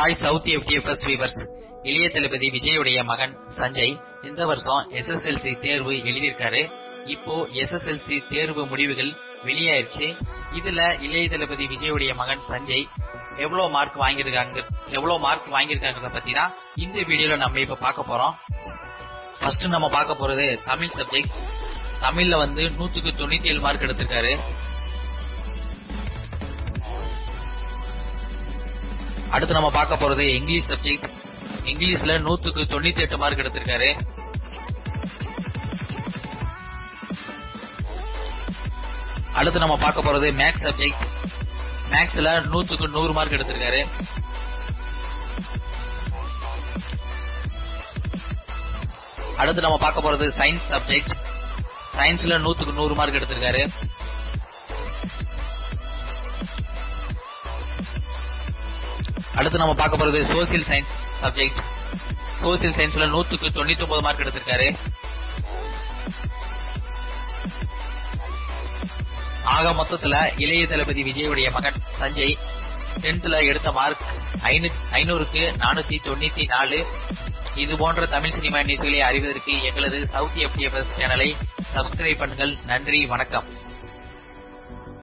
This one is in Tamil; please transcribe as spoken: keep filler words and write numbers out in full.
Hi south FDFS viewers. இளைய தளபதி விஜயுடைய மகன் சஞ்சய் இந்த வருஷம் எஸ் எஸ் எல் சி தேர்வு எழுதியிருக்காரு. இப்போ எஸ் எஸ் எல் சி தேர்வு முடிவுகள் வெளியாயிருச்சு. இதுல இளைய தளபதி விஜயுடைய மகன் சஞ்சய் எவ்வளவு மார்க் வாங்கியிருக்காங்க எவ்வளவு மார்க் வாங்கியிருக்காங்க பத்தி தான் இந்த வீடியோல நம்ம இப்ப பார்க்க போறோம். ஃபர்ஸ்ட் நம்ம பார்க்க போறது தமிழ் சப்ஜெக்ட். தமிழ்ல வந்து நூத்துக்கு தொண்ணூத்தி ஏழு மார்க் எடுத்திருக்காரு. அடுத்து நம்ம பார்க்க போறது இங்கிலீஷ் சப்ஜெக்ட். இங்கிலீஷ்ல நூத்துக்கு தொண்ணூத்தி எட்டு மார்க் எடுத்திருக்காரு. அடுத்து நம்ம பார்க்க போறது மேக்ஸ் சப்ஜெக்ட். மேக்ஸ்ல நூத்துக்கு நூறு மார்க் எடுத்திருக்காரு. அடுத்து நம்ம பார்க்க போறது சயின்ஸ் சப்ஜெக்ட். சயின்ஸ்ல நூத்துக்கு நூறு மார்க் எடுத்திருக்காரு. அடுத்து நம்ம பார்க்க போறது சோசியல் சயின்ஸ் சப்ஜெக்ட். சோசியல் சயின்ஸ்ல நூத்துக்கு தொண்ணூத்தி ஒன்பது மார்க் எடுத்திருக்காரு. ஆக மொத்தத்துல இளைய தளபதி விஜயுடைய மகன் சஞ்சய் டென்த்ல எடுத்த மார்க் ஐநூறுக்கு நானூத்தி தொண்ணூத்தி நாலு. இது போன்ற தமிழ் சினிமா நியூஸ்களை அறிவதற்கு எங்களது சவுத் எஃப்டிஎஃப்எஸ் சேனலை சப்ஸ்கிரைப் பண்ணுங்கள். நன்றி, வணக்கம்.